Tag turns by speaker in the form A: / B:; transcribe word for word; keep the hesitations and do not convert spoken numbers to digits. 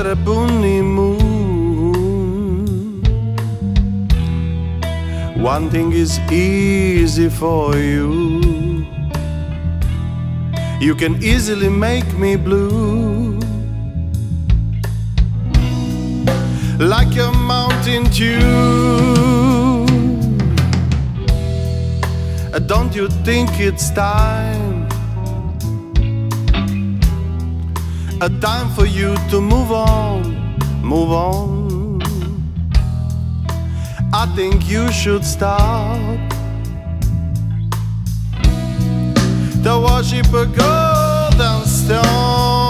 A: under a puny moon. One thing is easy for you: you can easily make me blue. Like a mountain dew, don't you think it's time? A time for you to move on, move on. I think you should stop to worship a golden stone.